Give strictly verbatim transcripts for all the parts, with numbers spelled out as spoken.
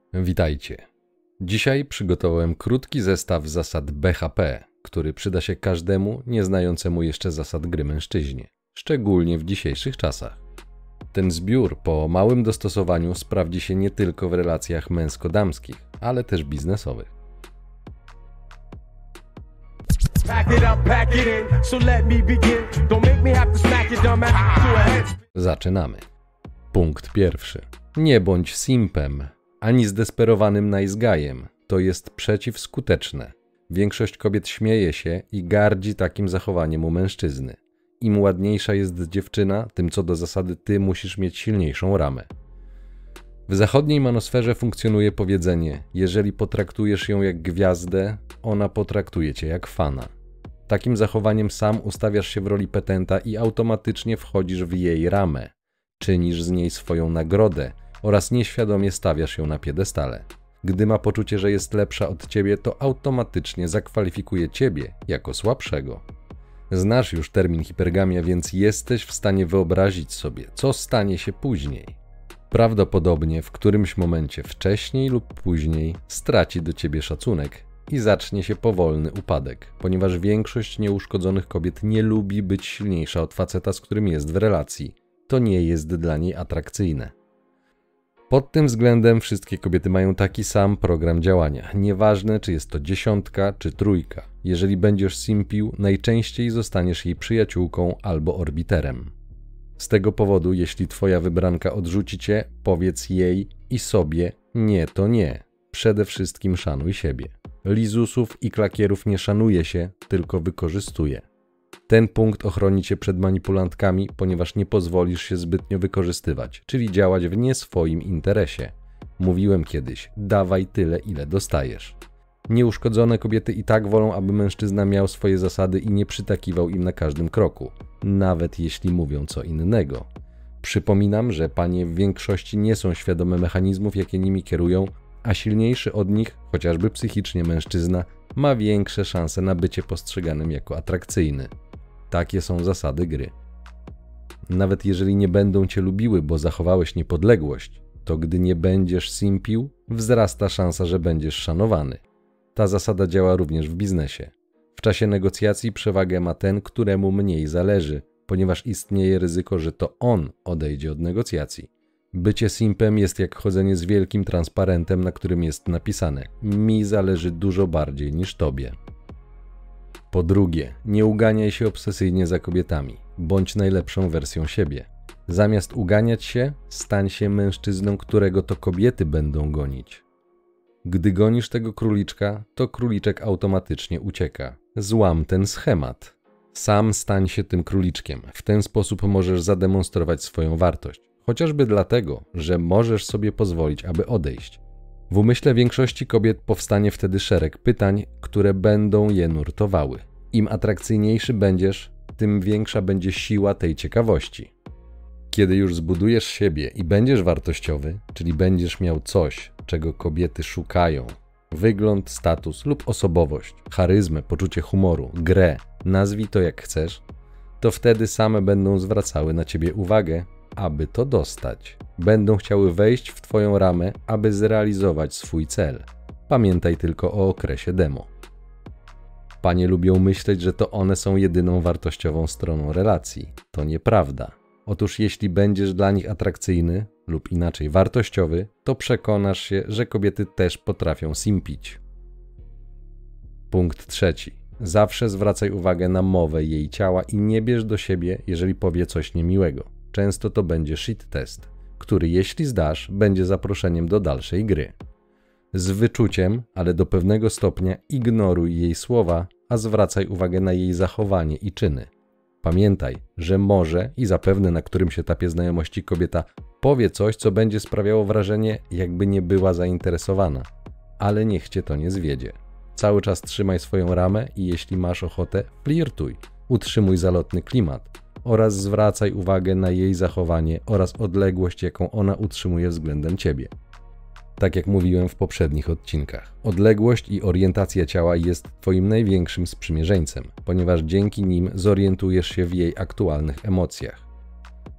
Witajcie. Dzisiaj przygotowałem krótki zestaw zasad B H P, który przyda się każdemu nieznającemu jeszcze zasad gry mężczyźnie, szczególnie w dzisiejszych czasach. Ten zbiór po małym dostosowaniu sprawdzi się nie tylko w relacjach męsko-damskich, ale też biznesowych. Zaczynamy. Punkt pierwszy. Nie bądź simpem, ani zdesperowanym nice guyem. To jest przeciwskuteczne. Większość kobiet śmieje się i gardzi takim zachowaniem u mężczyzny. Im ładniejsza jest dziewczyna, tym co do zasady ty musisz mieć silniejszą ramę. W zachodniej manosferze funkcjonuje powiedzenie: jeżeli potraktujesz ją jak gwiazdę, ona potraktuje cię jak fana. Takim zachowaniem sam ustawiasz się w roli petenta i automatycznie wchodzisz w jej ramę. Czynisz z niej swoją nagrodę oraz nieświadomie stawiasz ją na piedestale. Gdy ma poczucie, że jest lepsza od ciebie, to automatycznie zakwalifikuje ciebie jako słabszego. Znasz już termin hipergamia, więc jesteś w stanie wyobrazić sobie, co stanie się później. Prawdopodobnie w którymś momencie wcześniej lub później straci do ciebie szacunek i zacznie się powolny upadek, ponieważ większość nieuszkodzonych kobiet nie lubi być silniejsza od faceta, z którym jest w relacji. To nie jest dla niej atrakcyjne. Pod tym względem wszystkie kobiety mają taki sam program działania. Nieważne, czy jest to dziesiątka, czy trójka. Jeżeli będziesz simpił, najczęściej zostaniesz jej przyjaciółką albo orbiterem. Z tego powodu, jeśli twoja wybranka odrzuci cię, powiedz jej i sobie: nie, to nie. Przede wszystkim szanuj siebie. Lizusów i klakierów nie szanuje się, tylko wykorzystuje. Ten punkt ochroni cię przed manipulantkami, ponieważ nie pozwolisz się zbytnio wykorzystywać, czyli działać w nie swoim interesie. Mówiłem kiedyś: dawaj tyle, ile dostajesz. Nieuszkodzone kobiety i tak wolą, aby mężczyzna miał swoje zasady i nie przytakiwał im na każdym kroku, nawet jeśli mówią co innego. Przypominam, że panie w większości nie są świadome mechanizmów, jakie nimi kierują, a silniejszy od nich, chociażby psychicznie mężczyzna, ma większe szanse na bycie postrzeganym jako atrakcyjny. Takie są zasady gry. Nawet jeżeli nie będą cię lubiły, bo zachowałeś niepodległość, to gdy nie będziesz simpił, wzrasta szansa, że będziesz szanowany. Ta zasada działa również w biznesie. W czasie negocjacji przewagę ma ten, któremu mniej zależy, ponieważ istnieje ryzyko, że to on odejdzie od negocjacji. Bycie simpem jest jak chodzenie z wielkim transparentem, na którym jest napisane: mi zależy dużo bardziej niż tobie. Po drugie, nie uganiaj się obsesyjnie za kobietami. Bądź najlepszą wersją siebie. Zamiast uganiać się, stań się mężczyzną, którego to kobiety będą gonić. Gdy gonisz tego króliczka, to króliczek automatycznie ucieka. Złam ten schemat. Sam stań się tym króliczkiem. W ten sposób możesz zademonstrować swoją wartość. Chociażby dlatego, że możesz sobie pozwolić, aby odejść. W umyśle większości kobiet powstanie wtedy szereg pytań, które będą je nurtowały. Im atrakcyjniejszy będziesz, tym większa będzie siła tej ciekawości. Kiedy już zbudujesz siebie i będziesz wartościowy, czyli będziesz miał coś, czego kobiety szukają, wygląd, status lub osobowość, charyzmę, poczucie humoru, grę, nazwij to jak chcesz, to wtedy same będą zwracały na ciebie uwagę, aby to dostać. Będą chciały wejść w twoją ramę, aby zrealizować swój cel. Pamiętaj tylko o okresie demo. Panie lubią myśleć, że to one są jedyną wartościową stroną relacji. To nieprawda. Otóż jeśli będziesz dla nich atrakcyjny lub inaczej wartościowy, to przekonasz się, że kobiety też potrafią simpić. Punkt trzeci. Zawsze zwracaj uwagę na mowę jej ciała i nie bierz do siebie, jeżeli powie coś niemiłego. Często to będzie shit test, który jeśli zdasz, będzie zaproszeniem do dalszej gry. Z wyczuciem, ale do pewnego stopnia ignoruj jej słowa, a zwracaj uwagę na jej zachowanie i czyny. Pamiętaj, że może i zapewne na którymś etapie znajomości kobieta powie coś, co będzie sprawiało wrażenie, jakby nie była zainteresowana. Ale niech cię to nie zwiedzie. Cały czas trzymaj swoją ramę i jeśli masz ochotę, flirtuj. Utrzymuj zalotny klimat oraz zwracaj uwagę na jej zachowanie oraz odległość, jaką ona utrzymuje względem ciebie. Tak jak mówiłem w poprzednich odcinkach, odległość i orientacja ciała jest twoim największym sprzymierzeńcem, ponieważ dzięki nim zorientujesz się w jej aktualnych emocjach.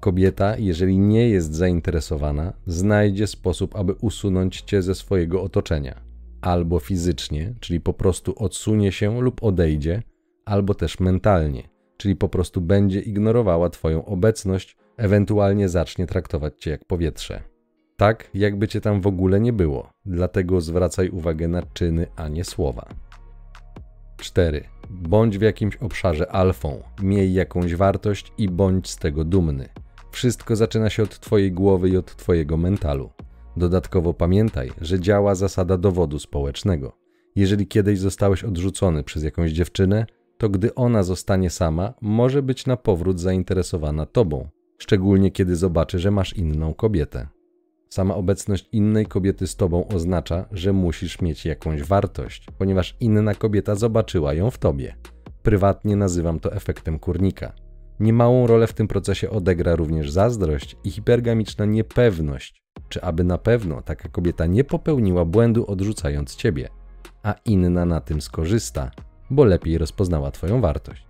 kobieta, jeżeli nie jest zainteresowana, znajdzie sposób, aby usunąć cię ze swojego otoczenia. Albo fizycznie, czyli po prostu odsunie się lub odejdzie, albo też mentalnie, czyli po prostu będzie ignorowała twoją obecność, ewentualnie zacznie traktować cię jak powietrze. Tak, jakby cię tam w ogóle nie było, dlatego zwracaj uwagę na czyny, a nie słowa. cztery. Bądź w jakimś obszarze alfą, miej jakąś wartość i bądź z tego dumny. Wszystko zaczyna się od twojej głowy i od twojego mentalu. Dodatkowo pamiętaj, że działa zasada dowodu społecznego. Jeżeli kiedyś zostałeś odrzucony przez jakąś dziewczynę, to gdy ona zostanie sama, może być na powrót zainteresowana tobą, szczególnie kiedy zobaczy, że masz inną kobietę. Sama obecność innej kobiety z tobą oznacza, że musisz mieć jakąś wartość, ponieważ inna kobieta zobaczyła ją w tobie. Prywatnie nazywam to efektem kurnika. Niemałą rolę w tym procesie odegra również zazdrość i hipergamiczna niepewność, czy aby na pewno taka kobieta nie popełniła błędu odrzucając ciebie, a inna na tym skorzysta, bo lepiej rozpoznała twoją wartość.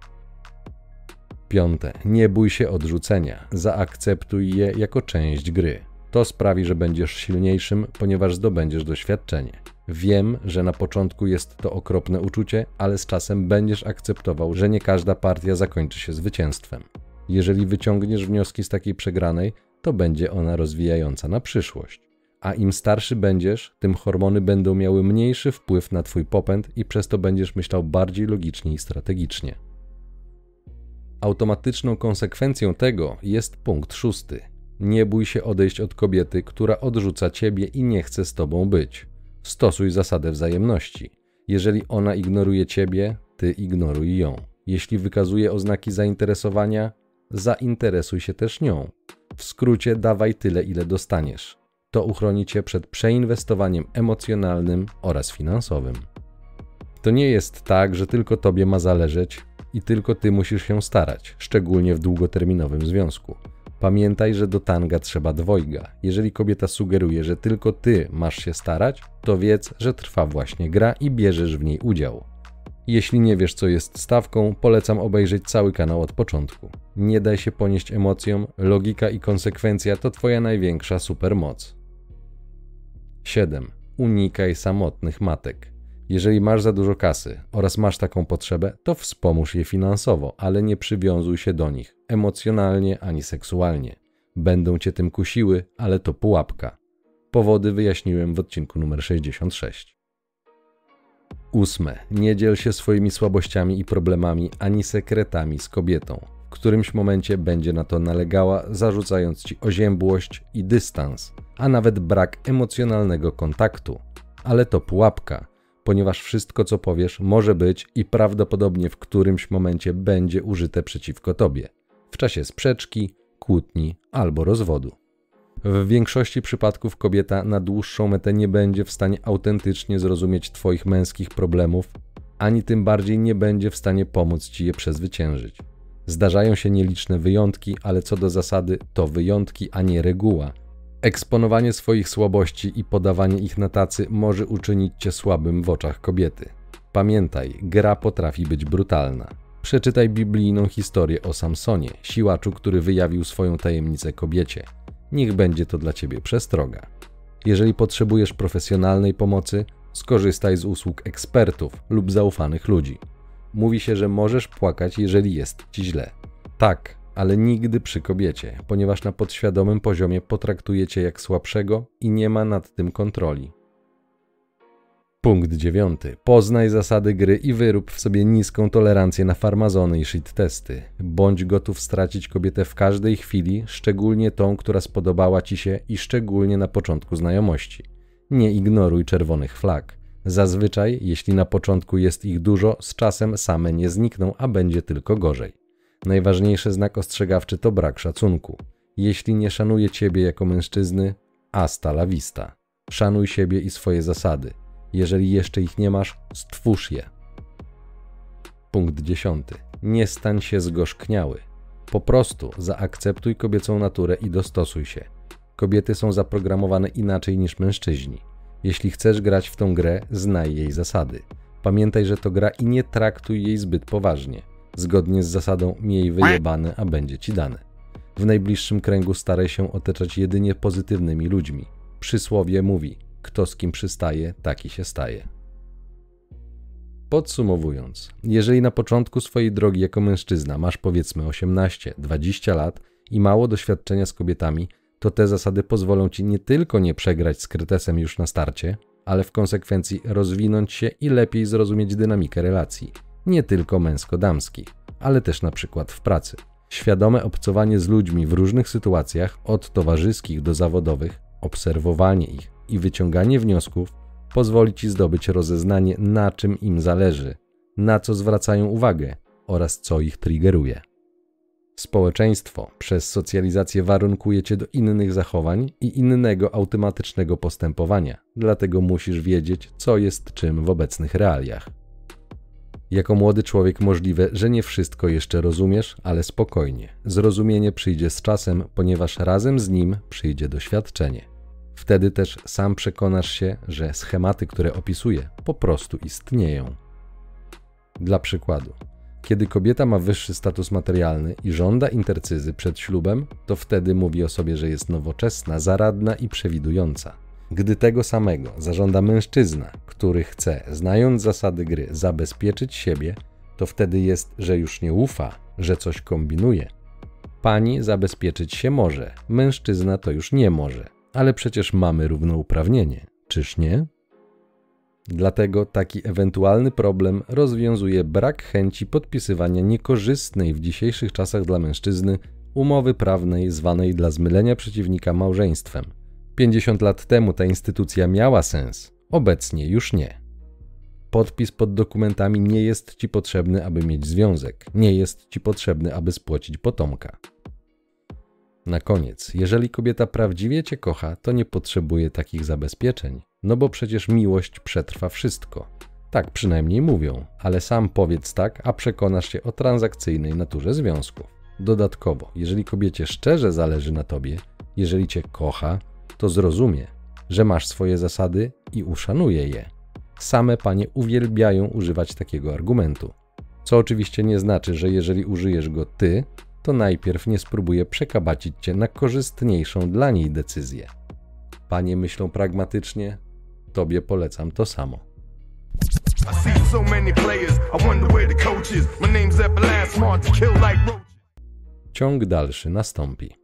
Piąte. Nie bój się odrzucenia, zaakceptuj je jako część gry. To sprawi, że będziesz silniejszym, ponieważ zdobędziesz doświadczenie. Wiem, że na początku jest to okropne uczucie, ale z czasem będziesz akceptował, że nie każda partia zakończy się zwycięstwem. Jeżeli wyciągniesz wnioski z takiej przegranej, to będzie ona rozwijająca na przyszłość. A im starszy będziesz, tym hormony będą miały mniejszy wpływ na twój popęd i przez to będziesz myślał bardziej logicznie i strategicznie. Automatyczną konsekwencją tego jest punkt szósty. Nie bój się odejść od kobiety, która odrzuca ciebie i nie chce z tobą być. Stosuj zasadę wzajemności. Jeżeli ona ignoruje ciebie, ty ignoruj ją. Jeśli wykazuje oznaki zainteresowania, zainteresuj się też nią. W skrócie dawaj tyle, ile dostaniesz. To uchroni cię przed przeinwestowaniem emocjonalnym oraz finansowym. To nie jest tak, że tylko tobie ma zależeć i tylko ty musisz się starać, szczególnie w długoterminowym związku. Pamiętaj, że do tanga trzeba dwojga. Jeżeli kobieta sugeruje, że tylko ty masz się starać, to wiedz, że trwa właśnie gra i bierzesz w niej udział. Jeśli nie wiesz, co jest stawką, polecam obejrzeć cały kanał od początku. Nie daj się ponieść emocjom, logika i konsekwencja to twoja największa supermoc. siedem. Unikaj samotnych matek. Jeżeli masz za dużo kasy oraz masz taką potrzebę, to wspomóż je finansowo, ale nie przywiązuj się do nich emocjonalnie ani seksualnie. Będą cię tym kusiły, ale to pułapka. Powody wyjaśniłem w odcinku numer sześćdziesiąt sześć. Ósme. Nie dziel się swoimi słabościami i problemami ani sekretami z kobietą. W którymś momencie będzie na to nalegała, zarzucając ci oziębłość i dystans, a nawet brak emocjonalnego kontaktu. Ale to pułapka, ponieważ wszystko, co powiesz, może być i prawdopodobnie w którymś momencie będzie użyte przeciwko tobie. W czasie sprzeczki, kłótni albo rozwodu. W większości przypadków kobieta na dłuższą metę nie będzie w stanie autentycznie zrozumieć twoich męskich problemów, ani tym bardziej nie będzie w stanie pomóc ci je przezwyciężyć. Zdarzają się nieliczne wyjątki, ale co do zasady to wyjątki, a nie reguła. Eksponowanie swoich słabości i podawanie ich na tacy może uczynić cię słabym w oczach kobiety. Pamiętaj, gra potrafi być brutalna. Przeczytaj biblijną historię o Samsonie, siłaczu, który wyjawił swoją tajemnicę kobiecie. Niech będzie to dla ciebie przestroga. Jeżeli potrzebujesz profesjonalnej pomocy, skorzystaj z usług ekspertów lub zaufanych ludzi. Mówi się, że możesz płakać, jeżeli jest ci źle. Tak, ale nigdy przy kobiecie, ponieważ na podświadomym poziomie potraktuje cię jak słabszego i nie ma nad tym kontroli. Punkt dziewiąty. Poznaj zasady gry i wyrób w sobie niską tolerancję na farmazony i shit testy. Bądź gotów stracić kobietę w każdej chwili, szczególnie tą, która spodobała ci się i szczególnie na początku znajomości. Nie ignoruj czerwonych flag. Zazwyczaj, jeśli na początku jest ich dużo, z czasem same nie znikną, a będzie tylko gorzej. Najważniejszy znak ostrzegawczy to brak szacunku. Jeśli nie szanuje ciebie jako mężczyzny, hasta la vista. Szanuj siebie i swoje zasady. Jeżeli jeszcze ich nie masz, stwórz je. Punkt dziesiąty. Nie stań się zgorzkniały. Po prostu zaakceptuj kobiecą naturę i dostosuj się. Kobiety są zaprogramowane inaczej niż mężczyźni. Jeśli chcesz grać w tą grę, znaj jej zasady. Pamiętaj, że to gra i nie traktuj jej zbyt poważnie. Zgodnie z zasadą miej wyjebane, a będzie ci dane. W najbliższym kręgu staraj się otaczać jedynie pozytywnymi ludźmi. Przysłowie mówi: kto z kim przystaje, taki się staje. Podsumowując, jeżeli na początku swojej drogi jako mężczyzna masz powiedzmy osiemnaście dwadzieścia lat i mało doświadczenia z kobietami, to te zasady pozwolą ci nie tylko nie przegrać z kretesem już na starcie, ale w konsekwencji rozwinąć się i lepiej zrozumieć dynamikę relacji, nie tylko męsko-damskich, ale też na przykład w pracy. Świadome obcowanie z ludźmi w różnych sytuacjach, od towarzyskich do zawodowych, obserwowanie ich i wyciąganie wniosków pozwoli ci zdobyć rozeznanie, na czym im zależy, na co zwracają uwagę oraz co ich triggeruje. Społeczeństwo przez socjalizację warunkuje cię do innych zachowań i innego automatycznego postępowania, dlatego musisz wiedzieć, co jest czym w obecnych realiach. Jako młody człowiek możliwe, że nie wszystko jeszcze rozumiesz, ale spokojnie. Zrozumienie przyjdzie z czasem, ponieważ razem z nim przyjdzie doświadczenie. Wtedy też sam przekonasz się, że schematy, które opisuję, po prostu istnieją. Dla przykładu, kiedy kobieta ma wyższy status materialny i żąda intercyzy przed ślubem, to wtedy mówi o sobie, że jest nowoczesna, zaradna i przewidująca. Gdy tego samego zażąda mężczyzna, który chce, znając zasady gry, zabezpieczyć siebie, to wtedy jest, że już nie ufa, że coś kombinuje. Pani zabezpieczyć się może, mężczyzna to już nie może, ale przecież mamy równouprawnienie, czyż nie? Dlatego taki ewentualny problem rozwiązuje brak chęci podpisywania niekorzystnej w dzisiejszych czasach dla mężczyzny umowy prawnej zwanej dla zmylenia przeciwnika małżeństwem. pięćdziesiąt lat temu ta instytucja miała sens, obecnie już nie. Podpis pod dokumentami nie jest ci potrzebny, aby mieć związek, nie jest ci potrzebny, aby spłocić potomka. Na koniec, jeżeli kobieta prawdziwie cię kocha, to nie potrzebuje takich zabezpieczeń, no bo przecież miłość przetrwa wszystko. Tak przynajmniej mówią, ale sam powiedz tak, a przekonasz się o transakcyjnej naturze związków. Dodatkowo, jeżeli kobiecie szczerze zależy na tobie, jeżeli cię kocha, to zrozumie, że masz swoje zasady i uszanuje je. Same panie uwielbiają używać takiego argumentu. Co oczywiście nie znaczy, że jeżeli użyjesz go ty, to najpierw nie spróbuje przekabacić cię na korzystniejszą dla niej decyzję. Panie myślą pragmatycznie, tobie polecam to samo. Ciąg dalszy nastąpi.